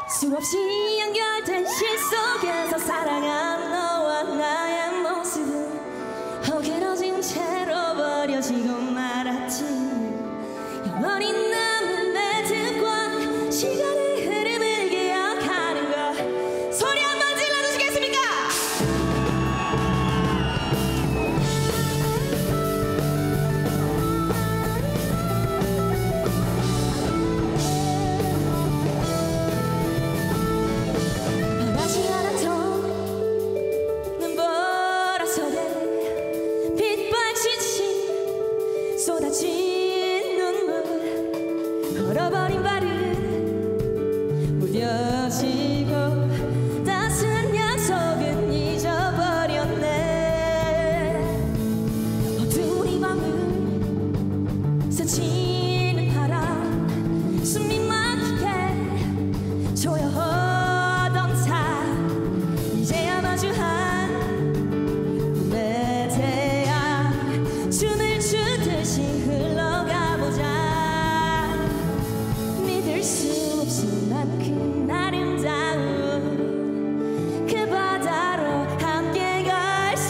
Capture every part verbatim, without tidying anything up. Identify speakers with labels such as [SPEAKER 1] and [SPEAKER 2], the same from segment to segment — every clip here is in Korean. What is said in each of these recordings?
[SPEAKER 1] 수없이 연결된 실 속에서 살아간 너와 나의 모습은 허기러진 채로 버려지고 말았지. 영원히 남은 내 등과 시간의 흐름을 기억하는 것. 소리 한번 질러주시겠습니까? 변하지 않았던 눈보라 속에 빛발치신 쏟아진 눈물, 걸어버린 발은 무뎌지고 따스한 약속은 잊어버렸네. 어두운 이 밤을 스치는 바람, 숨이 막히게 조여오던 삶, 이제야 마주한 내 태양, 춤을 추듯이 흘러가보자. 믿을 수 없을 만큼 아름다운 그 바다로 함께 갈 수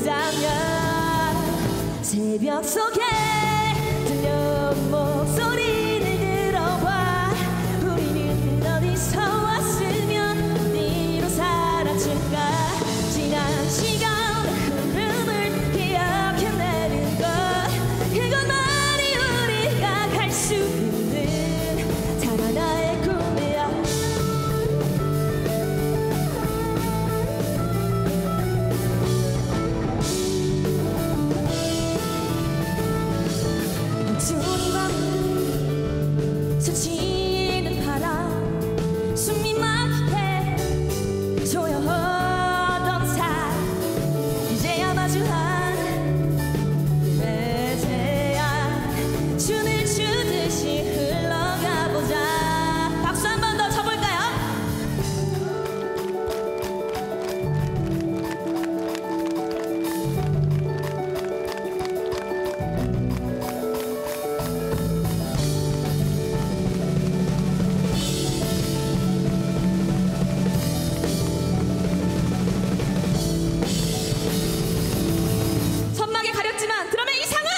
[SPEAKER 1] 있다면, 새벽 속에 들려온 목소리를 들어봐. 우리는 어디서 왔으면 어디로 사라질까. 지난 시간의 흐름을 기억해내는 것, 그것만이 우리가 갈 수 있는 단 하나의 꿈이야. 어두운 이 밤을 스치는 바람, 숨이 막히게 조여오던 삶, 이제야 마주한 내 태양, 춤을 추듯이 흘러가보자. 박수 한 번 더 쳐볼까요? 선막에 가렸지만 드럼의 이상은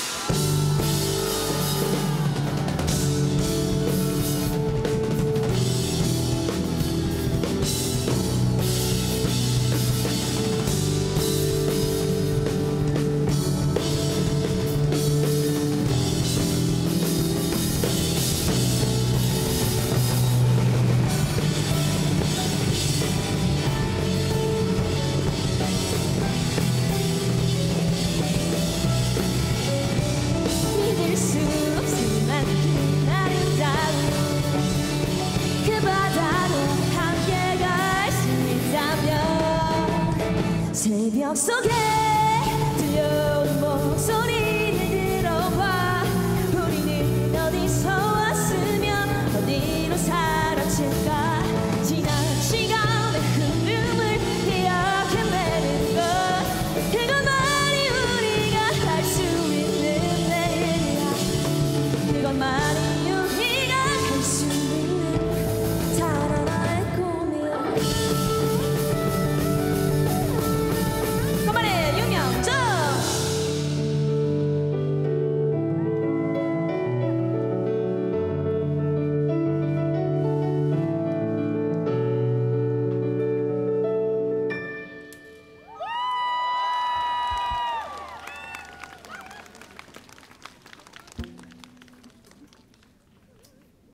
[SPEAKER 1] 믿을 수 없을 만큼 아름다운 그 바다로 함께 갈 수 있다면, 새벽 속에